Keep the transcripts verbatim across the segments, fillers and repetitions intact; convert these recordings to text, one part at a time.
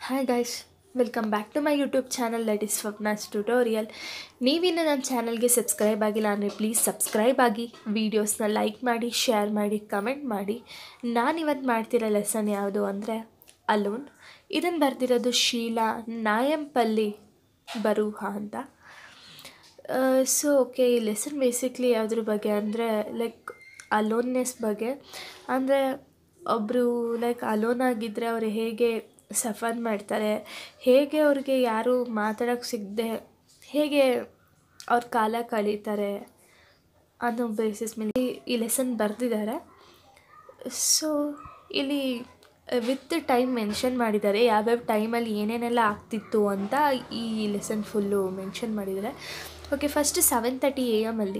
Hi guys, welcome back to my YouTube channel that is Swapna's tutorial. ನೀವಿನ್ನು ನನ್ನ ಚಾನಲ್ಗೆ subscribe ಆಗಿಲ್ಲ ಅಂದರೆ ಪ್ಲೀಸ್ ಸಬ್ಸ್ಕ್ರೈಬ್ ಆಗಿ, ವೀಡಿಯೋಸ್ನ ಲೈಕ್ ಮಾಡಿ, ಶೇರ್ ಮಾಡಿ, ಕಮೆಂಟ್ ಮಾಡಿ. ನಾನಿವತ್ತು ಮಾಡ್ತಿರೋ ಲೆಸನ್ ಯಾವುದು ಅಂದರೆ ಅಲೋನ್. ಇದನ್ನು ಬರೆದಿರೋದು ಶೀಲಾ ನಾಯಂಪಲ್ಲಿ ಬರೂಹ ಅಂತ. ಸೊ ಓಕೆ, ಈ ಲೆಸನ್ ಬೇಸಿಕ್ಲಿ ಯಾವುದ್ರ ಬಗ್ಗೆ ಅಂದರೆ ಲೈಕ್ ಅಲೋನ್ನೆಸ್ ಬಗ್ಗೆ. ಅಂದರೆ ಒಬ್ಬರು ಲೈಕ್ ಅಲೋನ್ ಆಗಿದ್ದರೆ ಅವರು ಹೇಗೆ ಸಫರ್ ಮಾಡ್ತಾರೆ, ಹೇಗೆ ಅವ್ರಿಗೆ ಯಾರು ಮಾತಾಡೋಕ್ಕೆ ಸಿಗದೆ ಹೇಗೆ ಅವ್ರ ಕಾಲ ಕಳೀತಾರೆ ಅನ್ನೋ ಬೇಸಿಸ್ ಮೇಲೆ ಈ ಲೆಸನ್ ಬರೆದಿದ್ದಾರೆ. ಸೊ ಇಲ್ಲಿ ವಿತ್ ಟೈಮ್ ಮೆನ್ಷನ್ ಮಾಡಿದ್ದಾರೆ, ಯಾವ್ಯಾವ ಟೈಮಲ್ಲಿ ಏನೇನೆಲ್ಲ ಆಗ್ತಿತ್ತು ಅಂತ ಈ ಲೆಸನ್ ಫುಲ್ಲು ಮೆನ್ಷನ್ ಮಾಡಿದ್ದಾರೆ. Okay, first seven thirty A ಎಮಲ್ಲಿ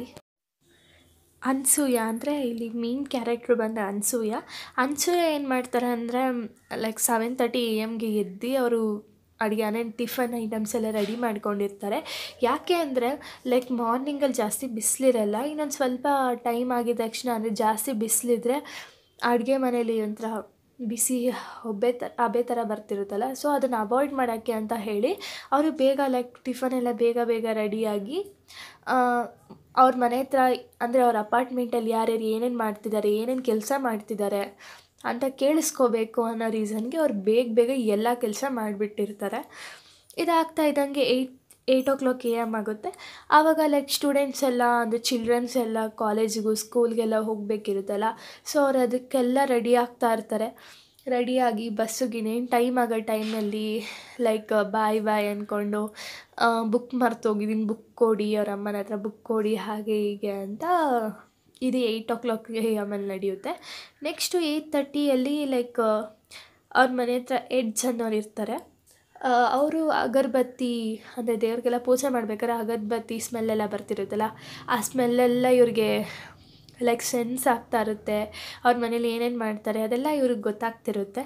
ಅನ್ಸೂಯ ಅಂದರೆ ಇಲ್ಲಿ ಮೇನ್ ಕ್ಯಾರೆಕ್ಟ್ರು ಬಂದ ಅನ್ಸೂಯ. ಅನ್ಸೂಯ ಏನು ಮಾಡ್ತಾರೆ ಅಂದರೆ ಲೈಕ್ ಸೆವೆನ್ ತರ್ಟಿ ಎ ಎಮ್ಗೆ ಎದ್ದು ಅವರು ಅಡುಗೆ ಅನೇನು ಟಿಫನ್ ಐಟಮ್ಸ್ ಎಲ್ಲ ರೆಡಿ ಮಾಡ್ಕೊಂಡಿರ್ತಾರೆ. ಯಾಕೆ ಅಂದರೆ ಲೈಕ್ ಮಾರ್ನಿಂಗಲ್ಲಿ ಜಾಸ್ತಿ ಬಿಸಿಲಿರಲ್ಲ, ಇನ್ನೊಂದು ಸ್ವಲ್ಪ ಟೈಮ್ ಆಗಿದ ತಕ್ಷಣ ಅಂದರೆ ಜಾಸ್ತಿ ಬಿಸಿಲಿದ್ರೆ ಅಡುಗೆ ಮನೇಲಿ ಒಂಥರ ಬಿಸಿ ಒಬ್ಬೆ ತ ಹಬೆ ಥರ ಬರ್ತಿರುತ್ತಲ್ಲ, ಸೊ ಅದನ್ನು ಅವಾಯ್ಡ್ ಮಾಡೋಕ್ಕೆ ಅಂತ ಹೇಳಿ ಅವರು ಬೇಗ ಲೈಕ್ ಟಿಫನ್ ಎಲ್ಲ ಬೇಗ ಬೇಗ ರೆಡಿಯಾಗಿ ಅವ್ರ ಮನೆ ಹತ್ರ ಅಂದರೆ ಅವ್ರ ಅಪಾರ್ಟ್ಮೆಂಟಲ್ಲಿ ಯಾರ್ಯಾರು ಏನೇನು ಮಾಡ್ತಿದ್ದಾರೆ, ಏನೇನು ಕೆಲಸ ಮಾಡ್ತಿದ್ದಾರೆ ಅಂತ ಕೇಳಿಸ್ಕೋಬೇಕು ಅನ್ನೋ ರೀಸನ್ಗೆ ಅವ್ರು ಬೇಗ ಬೇಗ ಎಲ್ಲ ಕೆಲಸ ಮಾಡಿಬಿಟ್ಟಿರ್ತಾರೆ. ಇದಾಗ್ತಾ ಇದ್ದಂಗೆ eight eight o'clock A M ಆಗುತ್ತೆ. ಆವಾಗ ಲೈಕ್ ಸ್ಟೂಡೆಂಟ್ಸ್ ಎಲ್ಲ ಅಂದರೆ ಚಿಲ್ಡ್ರನ್ಸ್ ಎಲ್ಲ ಕಾಲೇಜಿಗೂ ಸ್ಕೂಲ್ಗೆಲ್ಲ ಹೋಗಬೇಕಿರುತ್ತಲ್ಲ, ಸೊ ಅವ್ರು ಅದಕ್ಕೆಲ್ಲ ರೆಡಿ ಆಗ್ತಾ ಇರ್ತಾರೆ. ರೆಡಿಯಾಗಿ ಬಸ್ಸಿಗೆ ಇನ್ನೇನು ಟೈಮ್ ಆಗೋ ಟೈಮಲ್ಲಿ ಲೈಕ್ ಬಾಯ್ ಬಾಯ್ ಅಂದ್ಕೊಂಡು ಬುಕ್ ಮರ್ತೋಗಿದ್ದೀನಿ, ಬುಕ್ ಕೊಡಿ, ಅವ್ರ ಅಮ್ಮನ ಹತ್ರ ಬುಕ್ ಕೊಡಿ, ಹಾಗೆ ಹೀಗೆ ಅಂತ ಇದು ಏಯ್ಟ್ ಓ ಕ್ಲಾಕ್ ಎ ಎಮಲ್ಲಿ ನಡೆಯುತ್ತೆ. ನೆಕ್ಸ್ಟು ಏಯ್ಟ್ ತರ್ಟಿಯಲ್ಲಿ ಲೈಕ್ ಅವ್ರ ಮನೆ ಹತ್ರ ಎಡ್ಜ್ ಅನ್ನೋರು ಇರ್ತಾರೆ. ಅವರು ಅಗರಬತ್ತಿ ಅಂದರೆ ದೇವ್ರಿಗೆಲ್ಲ ಪೂಜೆ ಮಾಡ್ಬೇಕಾದ್ರೆ ಅಗರಬತ್ತಿ ಸ್ಮೆಲ್ಲೆಲ್ಲ ಬರ್ತಿರುತ್ತಲ್ಲ, ಆ ಸ್ಮೆಲ್ಲೆಲ್ಲ ಇವ್ರಿಗೆ ಲೈಕ್ ಸೆನ್ಸ್ ಆಗ್ತಾ ಇರುತ್ತೆ. ಅವ್ರ ಮನೇಲಿ ಏನೇನು ಮಾಡ್ತಾರೆ ಅದೆಲ್ಲ ಇವ್ರಿಗೆ ಗೊತ್ತಾಗ್ತಿರುತ್ತೆ.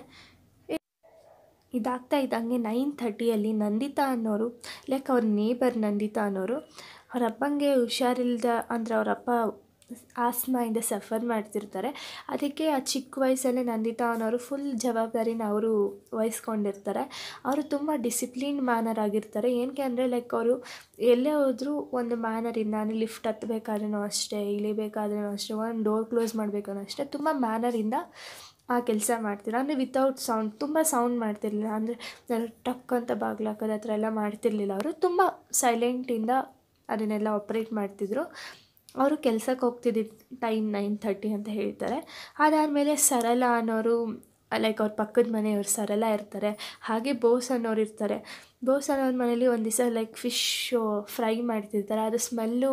ಇದಾಗ್ತಾ ಇದ್ದಂಗೆ ನೈನ್ ಥರ್ಟಿಯಲ್ಲಿ ನಂದಿತಾ ಅನ್ನೋರು ಲೈಕ್ ಅವ್ರ ನೇಬರ್ ನಂದಿತಾ ಅನ್ನೋರು ಅವ್ರ ಅಪ್ಪಂಗೆ ಹುಷಾರಿಲ್ದ ಅಂದರೆ ಅವರಪ್ಪ ಆಸ್ಮಾಯಿಂದ ಸಫರ್ ಮಾಡ್ತಿರ್ತಾರೆ. ಅದಕ್ಕೆ ಆ ಚಿಕ್ಕ ವಯಸ್ಸಲ್ಲೇ ನಂದಿತಾ ಅನ್ನೋರು ಫುಲ್ ಜವಾಬ್ದಾರಿನ ಅವರು ವಹಿಸ್ಕೊಂಡಿರ್ತಾರೆ. ಅವರು ತುಂಬ ಡಿಸಿಪ್ಲಿನ್ ಮ್ಯಾನರ್ ಆಗಿರ್ತಾರೆ. ಏನಕ್ಕೆ ಅಂದರೆ ಲೈಕ್ ಅವರು ಎಲ್ಲೇ ಹೋದರೂ ಒಂದು ಮ್ಯಾನರಿಂದ ಅಂದರೆ ಲಿಫ್ಟ್ ಹತ್ತಬೇಕಾದ್ರೂ ಅಷ್ಟೇ, ಇಳಿಬೇಕಾದ್ರೂ ಅಷ್ಟೇ, ಒಂದು ಡೋರ್ ಕ್ಲೋಸ್ ಮಾಡಬೇಕಾದ್ರೂ ಅಷ್ಟೇ, ತುಂಬ ಮ್ಯಾನರಿಂದ ಆ ಕೆಲಸ ಮಾಡ್ತಿಲ್ಲ. ಅಂದರೆ ವಿತೌಟ್ ಸೌಂಡ್, ತುಂಬ ಸೌಂಡ್ ಮಾಡ್ತಿರ್ಲಿಲ್ಲ, ಅಂದರೆ ಟಕ್ ಅಂತ ಬಾಗಿಲು ಹಾಕೋದು ಆ ಥರ ಎಲ್ಲ ಮಾಡ್ತಿರ್ಲಿಲ್ಲ. ಅವರು ತುಂಬ ಸೈಲೆಂಟಿಂದ ಅದನ್ನೆಲ್ಲ ಆಪ್ರೇಟ್ ಮಾಡ್ತಿದ್ರು. ಅವರು ಕೆಲ್ಸಕ್ಕೆ ಹೋಗ್ತಿದ್ದಿದ್ದು ಟೈಮ್ ನೈನ್ ಥರ್ಟಿ ಅಂತ ಹೇಳ್ತಾರೆ. ಅದಾದಮೇಲೆ ಸರಳ ಅನ್ನೋರು ಲೈಕ್ ಅವ್ರ ಪಕ್ಕದ ಮನೆಯವ್ರು ಸರಳ ಇರ್ತಾರೆ. ಹಾಗೆ ಬೋಸ್ ಅನ್ನೋರು ಇರ್ತಾರೆ. ಬೋಸ್ ಅನ್ನೋರ ಮನೇಲಿ ಒಂದು ದಿವಸ ಲೈಕ್ ಫಿಶ್ಶು ಫ್ರೈ ಮಾಡ್ತಿರ್ತಾರೆ. ಅದು ಸ್ಮೆಲ್ಲು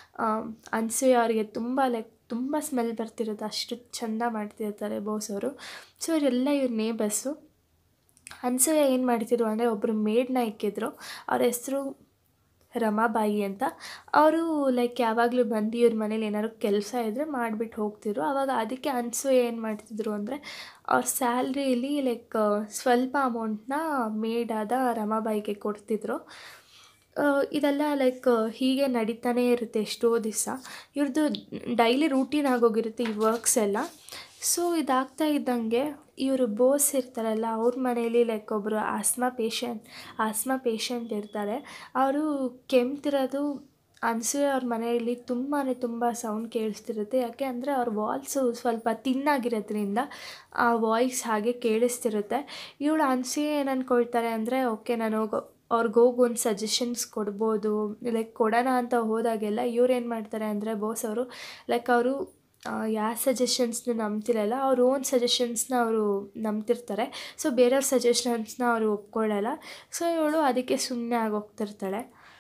ಅನ್ಸೂಯ ಅವರಿಗೆ ತುಂಬ ಲೈಕ್ ತುಂಬ ಸ್ಮೆಲ್ ಬರ್ತಿರುತ್ತೆ, ಅಷ್ಟು ಚೆಂದ ಮಾಡ್ತಿರ್ತಾರೆ ಬೋಸ್ ಅವರು. ಸೊ ಇವರೆಲ್ಲ ಇವ್ರ ನೇಬರ್ಸು. ಅನ್ಸೂಯ ಏನು ಮಾಡ್ತಿದ್ರು ಅಂದರೆ ಒಬ್ಬರು ಮೇಡನ್ನ ಇಕ್ಕಿದ್ರು, ಅವ್ರ ಹೆಸರು ರಮಾಬಾಯಿ ಅಂತ. ಅವರು ಲೈಕ್ ಯಾವಾಗಲೂ ಬಂದು ಇವ್ರ ಮನೇಲಿ ಏನಾದ್ರು ಕೆಲಸ ಇದ್ದರೆ ಮಾಡಿಬಿಟ್ಟು ಹೋಗ್ತಿದ್ರು. ಆವಾಗ ಅದಕ್ಕೆ ಅನ್ಸೂಯ ಏನು ಮಾಡ್ತಿದ್ರು ಅಂದರೆ ಅವ್ರ ಸ್ಯಾಲ್ರಿಯಲ್ಲಿ ಲೈಕ್ ಸ್ವಲ್ಪ ಅಮೌಂಟನ್ನ ಮೇಡಾದ ರಮಾಬಾಯಿಗೆ ಕೊಡ್ತಿದ್ರು. ಇದೆಲ್ಲ ಲೈಕ್ ಹೀಗೆ ನಡೀತಾನೇ ಇರುತ್ತೆ ಎಷ್ಟೋ ದಿವಸ. ಇವ್ರದ್ದು ಡೈಲಿ ರೂಟೀನ್ ಆಗೋಗಿರುತ್ತೆ ಈ ವರ್ಕ್ಸ್ ಎಲ್ಲ. ಸೊ ಇದಾಗ್ತಾ ಇದ್ದಂಗೆ ಇವರು ಬೋಸ್ ಇರ್ತಾರಲ್ಲ ಅವ್ರ ಮನೇಲಿ ಲೈಕ್ ಒಬ್ಬರು ಆಸ್ಮಾ ಪೇಷಂಟ್ ಆಸ್ಮಾ ಪೇಷಂಟ್ ಇರ್ತಾರೆ. ಅವರು ಕೆಮ್ತಿರೋದು ಅನ್ಸೂಯ ಅವ್ರ ಮನೆಯಲ್ಲಿ ತುಂಬಾ ತುಂಬ ಸೌಂಡ್ ಕೇಳಿಸ್ತಿರುತ್ತೆ. ಯಾಕೆ ಅಂದರೆ ಅವ್ರ ವಾಯ್ಸು ಸ್ವಲ್ಪ ತಿನ್ನಾಗಿರೋದ್ರಿಂದ ಆ ವಾಯ್ಸ್ ಹಾಗೆ ಕೇಳಿಸ್ತಿರುತ್ತೆ. ಇವಳು ಅನ್ಸೂಯ ಏನು ಅಂದ್ಕೊಳ್ತಾರೆ ಅಂದರೆ ಓಕೆ ನಾನು ಹೋಗೋ ಅವ್ರಿಗೆ ಹೋಗಿ ಒಂದು ಸಜೆಷನ್ಸ್ ಕೊಡ್ಬೋದು, ಲೈಕ್ ಕೊಡೋಣ ಅಂತ ಹೋದಾಗೆಲ್ಲ ಇವ್ರು ಏನು ಮಾಡ್ತಾರೆ ಅಂದರೆ ಬೋಸ್ ಅವರು ಲೈಕ್ ಅವರು ಯಾವ ಸಜೆಷನ್ಸ್ನ ನಂಬ್ತಿರಲ್ಲ, ಅವ್ರ ಓನ್ ಸಜೆಷನ್ಸ್ನ ಅವರು ನಂಬ್ತಿರ್ತಾರೆ. ಸೊ ಬೇರೆಯವ್ರ ಸಜೆಷನ್ಸ್ನ ಅವರು ಒಪ್ಕೊಳ್ಳಲ್ಲ. ಸೊ ಇವಳು ಅದಕ್ಕೆ ಸುಮ್ಮನೆ ಆಗೋಗ್ತಿರ್ತಾಳೆ.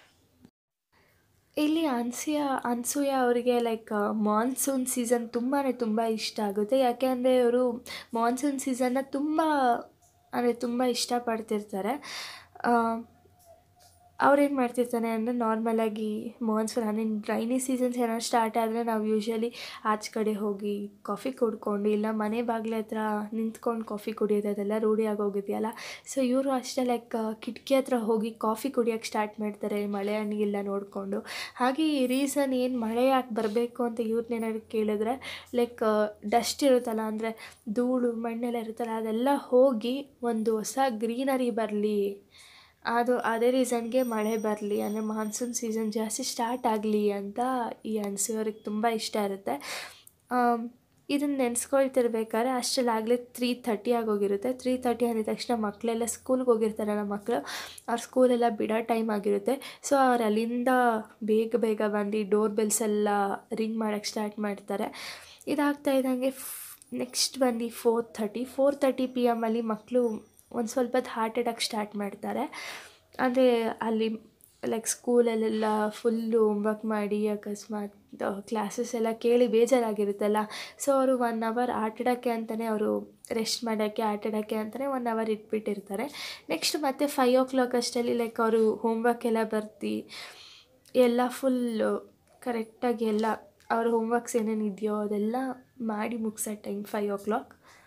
ಇಲ್ಲಿ ಅನ್ಸೂಯ ಅನ್ಸೂಯ ಅವರಿಗೆ ಲೈಕ್ ಮಾನ್ಸೂನ್ ಸೀಸನ್ ತುಂಬಾ ತುಂಬ ಇಷ್ಟ ಆಗುತ್ತೆ. ಯಾಕೆ ಅಂದರೆ ಇವರು ಮಾನ್ಸೂನ್ ಸೀಸನ್ನ ತುಂಬ ಅಂದರೆ ತುಂಬ ಇಷ್ಟಪಡ್ತಿರ್ತಾರೆ. ಅವ್ರೇನು ಮಾಡ್ತಿರ್ತಾನೆ ಅಂದರೆ ನಾರ್ಮಲಾಗಿ ಮಾನ್ಸೂನ್ ಅಂದರೆ ರೈನಿ ಸೀಸನ್ಸ್ ಏನಾದ್ರು ಸ್ಟಾರ್ಟ್ ಆದರೆ ನಾವು ಯೂಶ್ವಲಿ ಆಚೆ ಕಡೆ ಹೋಗಿ ಕಾಫಿ ಕುಡ್ಕೊಂಡು ಇಲ್ಲ ಮನೆ ಬಾಗಿಲ ಹತ್ರ ನಿಂತ್ಕೊಂಡು ಕಾಫಿ ಕುಡಿಯೋದು ಅದೆಲ್ಲ ರೂಢಿ ಆಗೋಗಿದೆಯಲ್ಲ. ಸೊ ಇವರು ಅಷ್ಟೇ ಲೈಕ್ ಕಿಟಕಿ ಹತ್ರ ಹೋಗಿ ಕಾಫಿ ಕುಡಿಯೋಕ್ಕೆ ಸ್ಟಾರ್ಟ್ ಮಾಡ್ತಾರೆ ಮಳೆ ಹನಿಗೆಲ್ಲ ನೋಡಿಕೊಂಡು. ಹಾಗೆ ಈ ರೀಸನ್ ಏನು ಮಳೆ ಯಾಕೆ ಬರಬೇಕು ಅಂತ ಇವ್ರನ್ನೇನಾದ್ರು ಕೇಳಿದ್ರೆ ಲೈಕ್ ಡಸ್ಟ್ ಇರುತ್ತಲ್ಲ, ಅಂದರೆ ಧೂಳು ಮಣ್ಣೆಲ್ಲ ಇರುತ್ತಲ್ಲ, ಅದೆಲ್ಲ ಹೋಗಿ ಒಂದು ಹೊಸ ಗ್ರೀನರಿ ಬರಲಿ, ಅದು ಅದೇ ರೀಸನ್ಗೆ ಮಳೆ ಬರಲಿ, ಅಂದರೆ ಮಾನ್ಸೂನ್ ಸೀಸನ್ ಜಾಸ್ತಿ ಸ್ಟಾರ್ಟ್ ಆಗಲಿ ಅಂತ ಈ ಅನ್ಸೂಯವ್ರಿಗೆ ತುಂಬ ಇಷ್ಟ ಇರುತ್ತೆ. ಇದನ್ನು ನೆನೆಸ್ಕೊಳ್ತಿರ್ಬೇಕಾದ್ರೆ ಅಷ್ಟರಲ್ಲಾಗಲೇ ತ್ರೀ ಥರ್ಟಿ ಆಗೋಗಿರುತ್ತೆ. ತ್ರೀ ಥರ್ಟಿ ಅಂದಿದ ತಕ್ಷಣ ಮಕ್ಕಳೆಲ್ಲ ಸ್ಕೂಲ್ಗೆ ಹೋಗಿರ್ತಾರಲ್ಲ ಮಕ್ಕಳು, ಅವ್ರ ಸ್ಕೂಲೆಲ್ಲ ಬಿಡೋ ಟೈಮ್ ಆಗಿರುತ್ತೆ. ಸೊ ಅವ್ರು ಅಲ್ಲಿಂದ ಬೇಗ ಬೇಗ ಬಂದು ಡೋರ್ ಬೆಲ್ಸ್ ಎಲ್ಲ ರಿಂಗ್ ಮಾಡೋಕ್ಕೆ ಸ್ಟಾರ್ಟ್ ಮಾಡ್ತಾರೆ. ಇದಾಗ್ತಾ ಇದ್ದಂಗೆ ನೆಕ್ಸ್ಟ್ ಬಂದು four thirty four thirty P ಎಮ್ಮಲ್ಲಿ ಮಕ್ಕಳು ಒಂದು ಸ್ವಲ್ಪ ಹೊತ್ತು ಹಾರ್ಟ್ ಅಟ್ಯಾಕ್ ಸ್ಟಾರ್ಟ್ ಮಾಡ್ತಾರೆ. ಅಂದರೆ ಅಲ್ಲಿ ಲೈಕ್ ಸ್ಕೂಲಲ್ಲೆಲ್ಲ ಫುಲ್ಲು ಹೋಮ್ವರ್ಕ್ ಮಾಡಿ ಅಕಸ್ಮಾತ್ ಕ್ಲಾಸಸ್ ಎಲ್ಲ ಕೇಳಿ ಬೇಜಾರಾಗಿರುತ್ತಲ್ಲ. ಸೊ ಅವರು ಒನ್ ಅವರ್ ಆಟ ಆಡೋಕ್ಕೆ ಅಂತಲೇ ಅವರು ರೆಸ್ಟ್ ಮಾಡೋಕ್ಕೆ ಆಟ ಆಡೋಕ್ಕೆ ಅಂತಲೇ ಒನ್ ಅವರ್ ಇಟ್ಬಿಟ್ಟಿರ್ತಾರೆ. ನೆಕ್ಸ್ಟ್ ಮತ್ತೆ ಫೈವ್ ಓ ಕ್ಲಾಕ್ ಅಷ್ಟರಲ್ಲಿ ಲೈಕ್ ಅವರು ಹೋಮ್ವರ್ಕ್ ಎಲ್ಲ ಬರ್ದು ಎಲ್ಲ ಫುಲ್ಲು ಕರೆಕ್ಟಾಗಿ ಎಲ್ಲ ಅವ್ರ ಹೋಮ್ವರ್ಕ್ಸ್ ಏನೇನು ಇದೆಯೋ ಅದೆಲ್ಲ ಮಾಡಿ ಮುಗಿಸೋ ಟೈಮ್ ಫೈವ್ ಓ ಕ್ಲಾಕ್.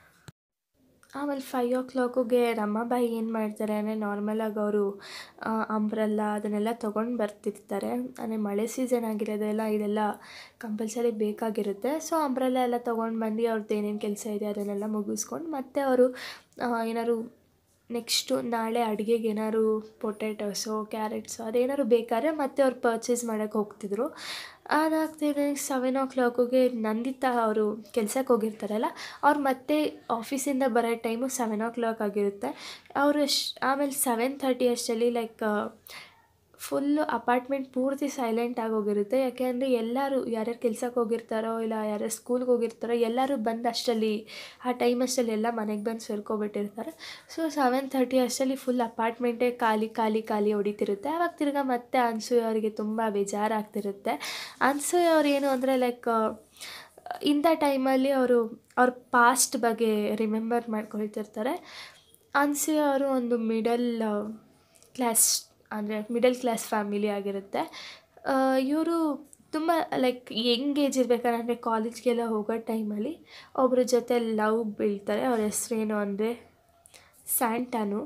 ಆಮೇಲೆ ಫೈವ್ ಓ ಕ್ಲಾಕಿಗೆ ರಮಾಬಾಯಿ ಏನು ಮಾಡ್ತಾರೆ ಅಂದರೆ ನಾರ್ಮಲಾಗಿ ಅವರು ಅಂಬ್ರೆಲ್ಲ ಅದನ್ನೆಲ್ಲ ತೊಗೊಂಡು ಬರ್ತಿರ್ತಾರೆ. ಅಂದರೆ ಮಳೆ ಸೀಸನ್ ಆಗಿರೋದೆಲ್ಲ ಇದೆಲ್ಲ ಕಂಪಲ್ಸರಿ ಬೇಕಾಗಿರುತ್ತೆ. ಸೊ ಅಂಬ್ರೆಲ್ಲ ಎಲ್ಲ ತೊಗೊಂಡು ಬಂದು ಅವ್ರದ್ದು ಏನೇನು ಕೆಲಸ ಇದೆ ಅದನ್ನೆಲ್ಲ ಮುಗಿಸ್ಕೊಂಡು ಮತ್ತೆ ಅವರು ಏನಾದ್ರು ನೆಕ್ಸ್ಟು ನಾಳೆ ಅಡುಗೆಗೆ ಏನಾದ್ರು ಪೊಟ್ಯಾಟೋಸು ಕ್ಯಾರೆಟ್ಸು ಅದೇನಾದ್ರು ಬೇಕಾದ್ರೆ ಮತ್ತೆ ಅವ್ರು ಪರ್ಚೇಸ್ ಮಾಡೋಕ್ಕೆ ಹೋಗ್ತಿದ್ರು. ಅದಾಗ್ತಿದೆ ಸೆವೆನ್ ಓ ಕ್ಲಾಕಿಗೆ ನಂದಿತಾ ಅವರು ಕೆಲ್ಸಕ್ಕೆ ಹೋಗಿರ್ತಾರಲ್ಲ, ಅವ್ರು ಮತ್ತೆ ಆಫೀಸಿಂದ ಬರೋ ಟೈಮು ಸೆವೆನ್ ಓ ಕ್ಲಾಕ್ ಆಗಿರುತ್ತೆ. ಅವರು ಅಶ್ ಆಮೇಲೆ ಸೆವೆನ್ ಥರ್ಟಿ ಅಷ್ಟರಲ್ಲಿ ಲೈಕ್ ಫುಲ್ಲು ಅಪಾರ್ಟ್ಮೆಂಟ್ ಪೂರ್ತಿ ಸೈಲೆಂಟ್ ಆಗೋಗಿರುತ್ತೆ. ಯಾಕೆ ಅಂದರೆ ಎಲ್ಲರೂ ಯಾರ್ಯಾರು ಕೆಲ್ಸಕ್ಕೆ ಹೋಗಿರ್ತಾರೋ ಇಲ್ಲ ಯಾರ್ಯಾರು ಸ್ಕೂಲ್ಗೆ ಹೋಗಿರ್ತಾರೋ ಎಲ್ಲರೂ ಬಂದು ಅಷ್ಟರಲ್ಲಿ ಆ ಟೈಮ್ ಅಷ್ಟರಲ್ಲಿ ಎಲ್ಲ ಮನೆಗೆ ಬಂದು ಸೇರ್ಕೊಬಿಟ್ಟಿರ್ತಾರೆ. ಸೊ ಸೆವೆನ್ ಥರ್ಟಿ ಅಷ್ಟರಲ್ಲಿ ಫುಲ್ ಅಪಾರ್ಟ್ಮೆಂಟೇ ಖಾಲಿ ಖಾಲಿ ಖಾಲಿ ಹೊಡಿತಿರುತ್ತೆ. ಆವಾಗ ತಿರ್ಗಾ ಮತ್ತೆ ಅನ್ಸೂಯ ಅವರಿಗೆ ತುಂಬ ಬೇಜಾರಾಗ್ತಿರುತ್ತೆ. ಅನ್ಸೂಯ ಅವ್ರು ಏನು ಅಂದರೆ ಲೈಕ್ ಇಂಥ ಟೈಮಲ್ಲಿ ಅವರು ಅವ್ರ ಪಾಸ್ಟ್ ಬಗ್ಗೆ ರಿಮೆಂಬರ್ ಮಾಡ್ಕೊಳ್ತಿರ್ತಾರೆ. ಅನ್ಸೂಯ ಅವರು ಒಂದು ಮಿಡಲ್ ಕ್ಲಾಸ್ ಅಂದರೆ ಮಿಡಲ್ ಕ್ಲಾಸ್ ಫ್ಯಾಮಿಲಿ ಆಗಿರುತ್ತೆ. ಇವರು ತುಂಬ ಲೈಕ್ ಯಂಗ್ ಏಜ್ ಇರ್ಬೇಕಾದ್ರೆ ಅಂದರೆ ಕಾಲೇಜ್ಗೆಲ್ಲ ಹೋಗೋ ಟೈಮಲ್ಲಿ ಒಬ್ಬರ ಜೊತೆ ಲವ್ ಬೀಳ್ತಾರೆ. ಅವ್ರ ಹೆಸ್ರೇನು ಅಂದರೆ ಸ್ಯಾಂಟಾನು.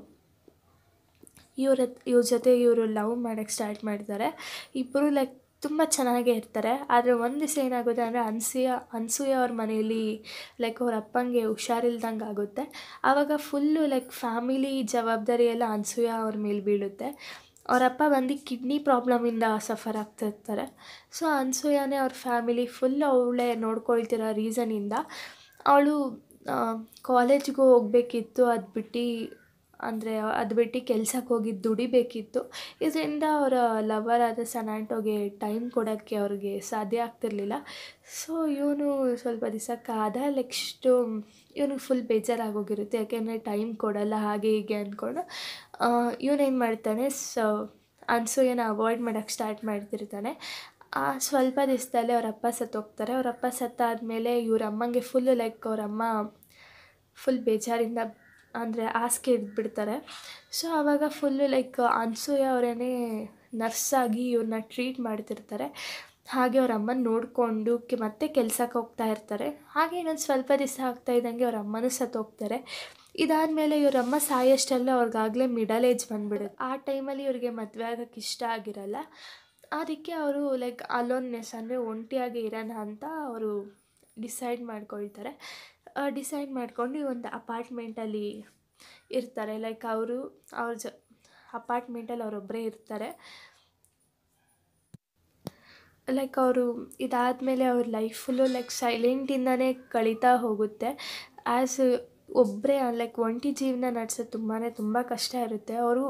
ಇವ್ರ ಇವ್ರ ಜೊತೆ ಇವರು ಲವ್ ಮಾಡೋಕ್ಕೆ ಸ್ಟಾರ್ಟ್ ಮಾಡ್ತಾರೆ. ಇಬ್ಬರು ಲೈಕ್ ತುಂಬ ಚೆನ್ನಾಗೇ ಇರ್ತಾರೆ. ಆದರೆ ಒಂದು ದಿವಸ ಏನಾಗುತ್ತೆ ಅಂದರೆ ಅನ್ಸೂಯ ಅನ್ಸೂಯ ಅವ್ರ ಮನೆಯಲ್ಲಿ ಲೈಕ್ ಅವ್ರ ಅಪ್ಪಂಗೆ ಹುಷಾರಿಲ್ದಂಗೆ ಆಗುತ್ತೆ. ಆವಾಗ ಫುಲ್ಲು ಲೈಕ್ ಫ್ಯಾಮಿಲಿ ಜವಾಬ್ದಾರಿ ಎಲ್ಲ ಅನ್ಸೂಯ ಅವ್ರ ಮೇಲೆ ಬೀಳುತ್ತೆ. ಅವರಪ್ಪ ಬಂದು ಕಿಡ್ನಿ ಪ್ರಾಬ್ಲಮಿಂದ ಸಫರ್ ಆಗ್ತಿರ್ತಾರೆ. ಸೊ ಅನ್ಸೂಯನೇ ಅವ್ರ ಫ್ಯಾಮಿಲಿ ಫುಲ್ ಅವಳೇ ನೋಡ್ಕೊಳ್ತಿರೋ ರೀಸನಿಂದ ಅವಳು ಕಾಲೇಜ್ಗೂ ಹೋಗಬೇಕಿತ್ತು. ಅದು ಬಿಟ್ಟು ಅಂದರೆ ಅದು ಬಿಟ್ಟು ಕೆಲ್ಸಕ್ಕೆ ಹೋಗಿ ದುಡಿಬೇಕಿತ್ತು. ಇದರಿಂದ ಅವರ ಲವರ್ ಆದ ಸನಾಟೋಗೆ ಟೈಮ್ ಕೊಡೋಕ್ಕೆ ಅವ್ರಿಗೆ ಸಾಧ್ಯ ಆಗ್ತಿರ್ಲಿಲ್ಲ. ಸೊ ಇವನು ಸ್ವಲ್ಪ ದಿವಸ ಕಾದ. ನೆಕ್ಸ್ಟು ಇವನಿಗೆ ಫುಲ್ ಬೇಜಾರಾಗೋಗಿರುತ್ತೆ. ಯಾಕೆಂದರೆ ಟೈಮ್ ಕೊಡಲ್ಲ ಹಾಗೆ ಹೀಗೆ ಅಂದ್ಕೊಂಡು ಇವನೇನು ಮಾಡ್ತಾನೆ, ಸೊ ಅನ್ಸೂಯನ ಅವಾಯ್ಡ್ ಮಾಡೋಕ್ಕೆ ಸ್ಟಾರ್ಟ್ ಮಾಡ್ತಿರ್ತಾನೆ. ಸ್ವಲ್ಪ ದಿವಸದಲ್ಲೇ ಅವರಪ್ಪ ಸತ್ತೋಗ್ತಾರೆ. ಅವರಪ್ಪ ಸತ್ತಾದಮೇಲೆ ಇವ್ರ ಅಮ್ಮಂಗೆ ಫುಲ್ಲು ಲೈಕ್ ಅವರಮ್ಮ ಫುಲ್ ಬೇಜಾರಿಂದ ಅಂದರೆ ಹಾಸಿಗೆ ಹಿಡ್ದುಬಿಡ್ತಾರೆ. ಸೊ ಆವಾಗ ಫುಲ್ಲು ಲೈಕ್ ಅನ್ಸೂಯ ಅವರೇ ನರ್ಸಾಗಿ ಇವ್ರನ್ನ ಟ್ರೀಟ್ ಮಾಡ್ತಿರ್ತಾರೆ. ಹಾಗೆ ಅವ್ರ ಅಮ್ಮನ ನೋಡಿಕೊಂಡು ಕೆ ಮತ್ತೆ ಕೆಲ್ಸಕ್ಕೆ ಹೋಗ್ತಾ ಇರ್ತಾರೆ. ಹಾಗೆ ಇನ್ನೊಂದು ಸ್ವಲ್ಪ ದಿವಸ ಆಗ್ತಾ ಇದ್ದಂಗೆ ಅವ್ರ ಅಮ್ಮನೂ ಸತ್ತೋಗ್ತಾರೆ. ಇದಾದಮೇಲೆ ಇವರಮ್ಮ ಸಾಯೋಷ್ಟೆಲ್ಲ ಅವ್ರಿಗಾಗಲೇ ಮಿಡಲ್ ಏಜ್ ಬಂದುಬಿಡುತ್ತೆ. ಆ ಟೈಮಲ್ಲಿ ಇವ್ರಿಗೆ ಮದುವೆ ಆಗೋಕ್ಕೆ ಇಷ್ಟ ಆಗಿರಲ್ಲ. ಅದಕ್ಕೆ ಅವರು ಲೈಕ್ ಅಲೋನ್ನೆಸ್ ಅಂದರೆ ಒಂಟಿಯಾಗಿ ಇರೋಣ ಅಂತ ಅವರು ಡಿಸೈಡ್ ಮಾಡ್ಕೊಳ್ತಾರೆ. ಡಿಸೈಡ್ ಮಾಡ್ಕೊಂಡು ಒಂದು ಅಪಾರ್ಟ್ಮೆಂಟಲ್ಲಿ ಇರ್ತಾರೆ. ಲೈಕ್ ಅವರು ಅವ್ರ ಜ ಅಪಾರ್ಟ್ಮೆಂಟಲ್ಲಿ ಅವರೊಬ್ಬರೇ ಇರ್ತಾರೆ. ಲೈಕ್ ಅವರು ಇದಾದಮೇಲೆ ಅವ್ರ ಲೈಫ್ ಫುಲ್ಲು ಲೈಕ್ ಸೈಲೆಂಟಿಂದನೇ ಕಳೀತಾ ಹೋಗುತ್ತೆ. ಆ್ಯಸ್ ಒಬ್ಬರೇ ಲೈಕ್ ಒಂಟಿ ಜೀವನ ನಡೆಸೋದು ತುಂಬಾ ತುಂಬ ಕಷ್ಟ ಇರುತ್ತೆ. ಅವರು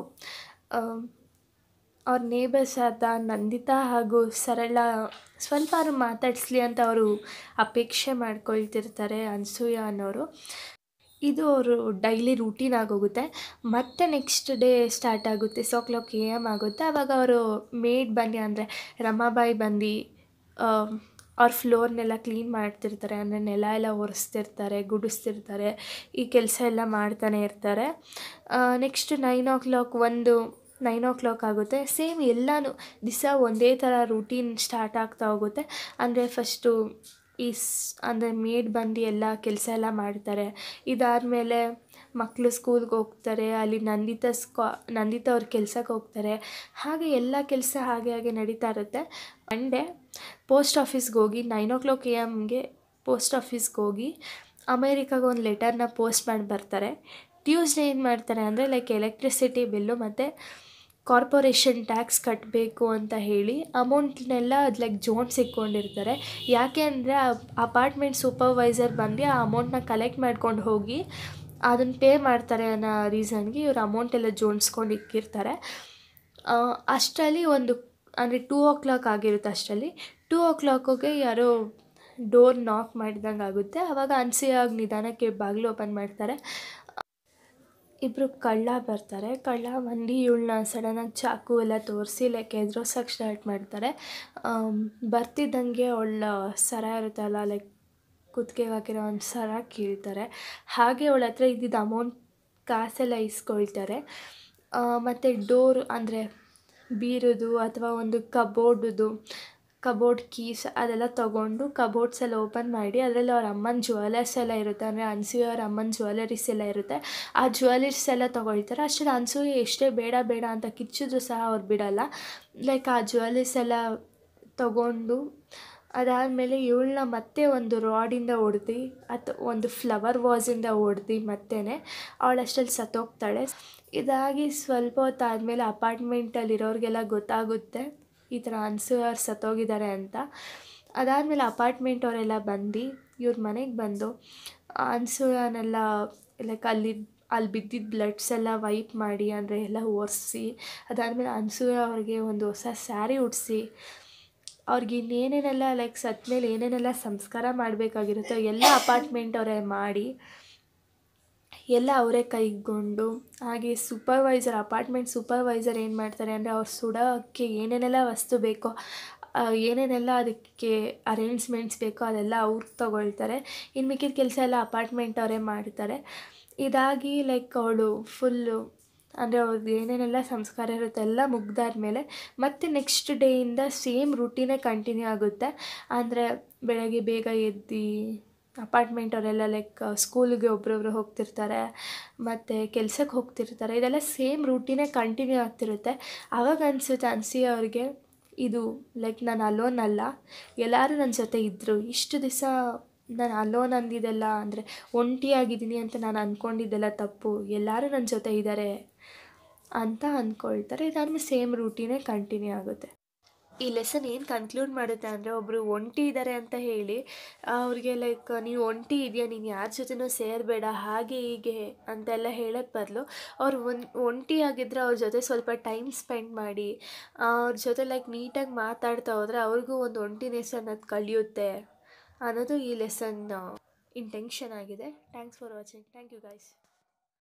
ಅವ್ರ ನೇಬರ್ಸ್ ಆದ ನಂದಿತಾ ಹಾಗೂ ಸರಳ ಸ್ವಲ್ಪ ಅವರು ಮಾತಾಡಿಸ್ಲಿ ಅಂತ ಅವರು ಅಪೇಕ್ಷೆ ಮಾಡ್ಕೊಳ್ತಿರ್ತಾರೆ ಅನ್ಸೂಯ ಅನ್ನೋರು. ಇದು ಅವರು ಡೈಲಿ ರೂಟೀನ್ ಆಗೋಗುತ್ತೆ. ಮತ್ತು ನೆಕ್ಸ್ಟ್ ಡೇ ಸ್ಟಾರ್ಟ್ ಆಗುತ್ತೆ. Six o'clock A M ಆಗುತ್ತೆ. ಆವಾಗ ಅವರು ಮೇಡ್ ಬಂದು ಅಂದರೆ ರಮಾಬಾಯಿ ಬಂದು ಅವ್ರ ಫ್ಲೋರ್ನೆಲ್ಲ ಕ್ಲೀನ್ ಮಾಡ್ತಿರ್ತಾರೆ. ಅಂದರೆ ನೆಲ ಎಲ್ಲ ಒರೆಸ್ತಿರ್ತಾರೆ, ಗುಡಿಸ್ತಿರ್ತಾರೆ. ಈ ಕೆಲಸ ಎಲ್ಲ ಮಾಡ್ತಾನೆ ಇರ್ತಾರೆ. ನೆಕ್ಸ್ಟ್ ನೈನ್ ಓ ಕ್ಲಾಕ್ ಒಂದು ನೈನ್ ಓ ಕ್ಲಾಕ್ ಆಗುತ್ತೆ. ಸೇಮ್ ಎಲ್ಲನೂ ದಿವಸ ಒಂದೇ ಥರ ರೂಟೀನ್ ಸ್ಟಾರ್ಟ್ ಆಗ್ತಾ ಹೋಗುತ್ತೆ. ಅಂದರೆ ಫಸ್ಟು ಈ ಸ್ ಅಂದರೆ ಮೇಡ್ ಬಂದು ಎಲ್ಲ ಕೆಲಸ ಎಲ್ಲ ಮಾಡ್ತಾರೆ. ಇದಾದಮೇಲೆ ಮಕ್ಕಳು ಸ್ಕೂಲ್ಗೆ ಹೋಗ್ತಾರೆ, ಅಲ್ಲಿ ನಂದಿತಾ ಸ್ಕಾ ನಂದಿತಾ ಅವ್ರು ಕೆಲ್ಸಕ್ಕೆ ಹೋಗ್ತಾರೆ. ಹಾಗೆ ಎಲ್ಲ ಕೆಲಸ ಹಾಗೆ ಹಾಗೆ ನಡೀತಾ ಇರುತ್ತೆ. ಮಂಡೇ ಪೋಸ್ಟ್ ಆಫೀಸ್ಗೆ ಹೋಗಿ ನೈನ್ ಓ ಕ್ಲಾಕ್ ಎ ಎಮ್ಗೆ ಪೋಸ್ಟ್ ಆಫೀಸ್ಗೆ ಹೋಗಿ ಅಮೇರಿಕಾಗೆ ಒಂದು ಲೆಟರ್ನ ಪೋಸ್ಟ್ ಮಾಡಿ ಬರ್ತಾರೆ. ಟ್ಯೂಸ್ಡೇ ಏನು ಮಾಡ್ತಾರೆ ಅಂದರೆ ಲೈಕ್ ಎಲೆಕ್ಟ್ರಿಸಿಟಿ ಬಿಲ್ಲು ಮತ್ತು ಕಾರ್ಪೊರೇಷನ್ ಟ್ಯಾಕ್ಸ್ ಕಟ್ಟಬೇಕು ಅಂತ ಹೇಳಿ ಅಮೌಂಟ್ನೆಲ್ಲ ಅದು ಲೈಕ್ ಜೋನ್ಸ್ ಇಟ್ಕೊಂಡಿರ್ತಾರೆ. ಯಾಕೆ ಅಂದರೆ ಅಪಾರ್ಟ್ಮೆಂಟ್ ಸೂಪರ್ವೈಸರ್ ಬಂದು ಆ ಅಮೌಂಟ್ನ ಕಲೆಕ್ಟ್ ಮಾಡ್ಕೊಂಡು ಹೋಗಿ ಅದನ್ನು ಪೇ ಮಾಡ್ತಾರೆ ಅನ್ನೋ ರೀಸನ್ಗೆ ಇವ್ರು ಅಮೌಂಟೆಲ್ಲ ಜೋಡಿಸ್ಕೊಂಡು ಇಕ್ಕಿರ್ತಾರೆ. ಅಷ್ಟರಲ್ಲಿ ಒಂದು ಅಂದರೆ ಟೂ ಓ ಕ್ಲಾಕ್ ಆಗಿರುತ್ತೆ. ಅಷ್ಟರಲ್ಲಿ ಟೂ ಓ ಕ್ಲಾಕಿಗೆ ಯಾರೋ ಡೋರ್ ನಾಕ್ ಮಾಡಿದಂಗೆ ಆಗುತ್ತೆ. ಆವಾಗ ಅನ್ಸಿಯಾಗಿ ನಿಧಾನಕ್ಕೆ ಬಾಗಿಲು ಓಪನ್ ಮಾಡ್ತಾರೆ. ಇಬ್ಬರು ಕಳ್ಳ ಬರ್ತಾರೆ. ಕಳ್ಳ ಬಂದು ಇವಳನ್ನ ಸಡನ್ನಾಗಿ ಚಾಕು ಎಲ್ಲ ತೋರಿಸಿ ಲೈಕ್ ಎದುರಿಸೋಕೆ ಸ್ಟಾರ್ಟ್ ಮಾಡ್ತಾರೆ. ಬರ್ತಿದ್ದಂಗೆ ಅವಳ ಸರ ಇರುತ್ತಲ್ಲ ಲೈಕ್ ಕುತ್ತಿಗೆಗೆ ಹಾಕಿರೋ ಒಂದು ಸರ ಕೀಳ್ತಾರೆ. ಹಾಗೆ ಅವಳ ಹತ್ರ ಇದ್ದಿದ್ದ ಅಮೌಂಟ್ ಕಾಸೆಲ್ಲ ಇಸ್ಕೊಳ್ತಾರೆ. ಮತ್ತು ಡೋರ್ ಅಂದರೆ ಬೀರುದು ಅಥವಾ ಒಂದು ಕಬೋರ್ಡುದು ಕಬೋರ್ಡ್ ಕೀಸ್ ಅದೆಲ್ಲ ತೊಗೊಂಡು ಕಬೋರ್ಡ್ಸ್ ಎಲ್ಲ ಓಪನ್ ಮಾಡಿ ಅದರಲ್ಲಿ ಅವ್ರ ಅಮ್ಮನ ಜ್ಯುವೆಲರ್ಸ್ ಎಲ್ಲ ಇರುತ್ತೆ. ಅಂದರೆ ಅನ್ಸೂಯ ಅವ್ರ ಅಮ್ಮನ ಜ್ಯುವೆಲರೀಸ್ ಎಲ್ಲ ಇರುತ್ತೆ. ಆ ಜ್ಯುವೆಲರೀಸ್ ಎಲ್ಲ ತೊಗೊಳ್ತಾರೆ. ಅಷ್ಟರಲ್ಲಿ ಅನ್ಸೂಯ ಎಷ್ಟೇ ಬೇಡ ಬೇಡ ಅಂತ ಕಿಚ್ಚಿದ್ರು ಸಹ ಅವ್ರು ಬಿಡೋಲ್ಲ. ಲೈಕ್ ಆ ಜ್ಯುವೆಲರೀಸ್ ಎಲ್ಲ ತೊಗೊಂಡು ಅದಾದಮೇಲೆ ಇವಳನ್ನ ಮತ್ತೆ ಒಂದು ರಾಡಿಂದ ಹೊಡ್ದು ಅಥವಾ ಒಂದು ಫ್ಲವರ್ ವಾಸಿಂದ ಹೊಡ್ದು ಮತ್ತೆ ಅವಳು ಅಷ್ಟರಲ್ಲಿ ಸತ್ತೋಗ್ತಾಳೆ. ಇದಾಗಿ ಸ್ವಲ್ಪ ಹೊತ್ತಾದಮೇಲೆ ಅಪಾರ್ಟ್ಮೆಂಟಲ್ಲಿರೋರಿಗೆಲ್ಲ ಗೊತ್ತಾಗುತ್ತೆ ಈ ಥರ ಅನ್ಸೂಯ ಅವ್ರು ಸತ್ತೋಗಿದ್ದಾರೆ ಅಂತ. ಅದಾದಮೇಲೆ ಅಪಾರ್ಟ್ಮೆಂಟ್ ಅವರೆಲ್ಲ ಬಂದು ಇವ್ರ ಮನೆಗೆ ಬಂದು ಅನ್ಸೂಯನೆಲ್ಲ ಲೈಕ್ ಅಲ್ಲಿ ಅಲ್ಲಿ ಬಿದ್ದಿದ್ದ ಬ್ಲಡ್ಸ್ ಎಲ್ಲ ವೈಪ್ ಮಾಡಿ ಅಂದರೆ ಎಲ್ಲ ಒರೆಸಿ ಅದಾದಮೇಲೆ ಅನ್ಸೂಯ ಅವ್ರಿಗೆ ಒಂದು ಹೊಸ ಸ್ಯಾರಿ ಉಡಿಸಿ ಅವ್ರಿಗೆ ಇನ್ನೇನೇನೆಲ್ಲ ಲೈಕ್ ಸತ್ತ ಮೇಲೆ ಏನೇನೆಲ್ಲ ಸಂಸ್ಕಾರ ಮಾಡಬೇಕಾಗಿರುತ್ತೋ ಎಲ್ಲ ಅಪಾರ್ಟ್ಮೆಂಟ್ ಅವರೇ ಮಾಡಿ ಎಲ್ಲ ಅವರೇ ಕೈಗೊಂಡು ಹಾಗೆ ಸೂಪರ್ವೈಸರ್ ಅಪಾರ್ಟ್ಮೆಂಟ್ ಸೂಪರ್ವೈಸರ್ ಏನು ಮಾಡ್ತಾರೆ ಅಂದರೆ ಅವ್ರು ಸುಡೋಕ್ಕೆ ಏನೇನೆಲ್ಲ ವಸ್ತು ಬೇಕೋ ಏನೇನೆಲ್ಲ ಅದಕ್ಕೆ ಅರೇಂಜ್ಮೆಂಟ್ಸ್ ಬೇಕೋ ಅದೆಲ್ಲ ಅವ್ರು ತೊಗೊಳ್ತಾರೆ. ಇನ್ನು ಮಿಕ್ಕಿದ ಕೆಲಸ ಎಲ್ಲ ಅಪಾರ್ಟ್ಮೆಂಟ್ ಅವರೇ ಮಾಡ್ತಾರೆ. ಇದಾಗಿ ಲೈಕ್ ಅವಳು ಫುಲ್ಲು ಅಂದರೆ ಅವ್ರದ್ದು ಏನೇನೆಲ್ಲ ಸಂಸ್ಕಾರ ಇರುತ್ತೆ ಎಲ್ಲ ಮುಗ್ದಾದ್ಮೇಲೆ ಮತ್ತೆ ನೆಕ್ಸ್ಟ್ ಡೇಯಿಂದ ಸೇಮ್ ರೂಟೀನೇ ಕಂಟಿನ್ಯೂ ಆಗುತ್ತೆ. ಅಂದರೆ ಬೆಳಗ್ಗೆ ಬೇಗ ಎದ್ದು ಅಪಾರ್ಟ್ಮೆಂಟ್ ಅವರೆಲ್ಲ ಲೈಕ್ ಸ್ಕೂಲಿಗೆ ಒಬ್ರೊಬ್ರು ಹೋಗ್ತಿರ್ತಾರೆ ಮತ್ತು ಕೆಲ್ಸಕ್ಕೆ ಹೋಗ್ತಿರ್ತಾರೆ. ಇದೆಲ್ಲ ಸೇಮ್ ರೂಟೀನೇ ಕಂಟಿನ್ಯೂ ಆಗ್ತಿರುತ್ತೆ. ಆವಾಗ ಅನಿಸುತ್ತೆ ಅನ್ಸಿ ಅವ್ರಿಗೆ ಇದು ಲೈಕ್ ನಾನು ಅಲೋನ್ ಅಲ್ಲ, ಎಲ್ಲರೂ ನನ್ನ ಜೊತೆ ಇದ್ದರು. ಇಷ್ಟು ದಿವಸ ನಾನು ಅಲೋನ್ ಅಂದಿದ್ದೆಲ್ಲ ಅಂದರೆ ಒಂಟಿಯಾಗಿದ್ದೀನಿ ಅಂತ ನಾನು ಅಂದ್ಕೊಂಡಿದ್ದೆಲ್ಲ ತಪ್ಪು, ಎಲ್ಲರೂ ನನ್ನ ಜೊತೆ ಇದ್ದಾರೆ ಅಂತ ಅಂದ್ಕೊಳ್ತಾರೆ. ಇದಾದ್ಮೇಲೆ ಸೇಮ್ ರೂಟೀನೇ ಕಂಟಿನ್ಯೂ ಆಗುತ್ತೆ. ಈ ಲೆಸನ್ ಏನು ಕನ್ಕ್ಲೂಡ್ ಮಾಡುತ್ತೆ ಅಂದರೆ ಒಬ್ಬರು ಒಂಟಿ ಇದ್ದಾರೆ ಅಂತ ಹೇಳಿ ಅವ್ರಿಗೆ ಲೈಕ್ ನೀನು ಒಂಟಿ ಇದೆಯಾ, ನೀನು ಯಾರ ಜೊತೆನೂ ಸೇರಬೇಡ ಹಾಗೆ ಹೀಗೆ ಅಂತೆಲ್ಲ ಹೇಳೋಕ್ಕೆ ಬದಲು ಅವ್ರು ಒಂದು ಒಂಟಿ ಆಗಿದ್ದರೆ ಅವ್ರ ಜೊತೆ ಸ್ವಲ್ಪ ಟೈಮ್ ಸ್ಪೆಂಡ್ ಮಾಡಿ ಅವ್ರ ಜೊತೆ ಲೈಕ್ ನೀಟಾಗಿ ಮಾತಾಡ್ತಾ ಹೋದರೆ ಅವ್ರಿಗೂ ಒಂದು ಒಂಟಿನೆಸ್ ಅನ್ನೋದು ಕಳಿಯುತ್ತೆ ಅನ್ನೋದು ಈ ಲೆಸನ್ ಇಂಟೆನ್ಷನ್ ಆಗಿದೆ. Thanks for watching. Thank you guys.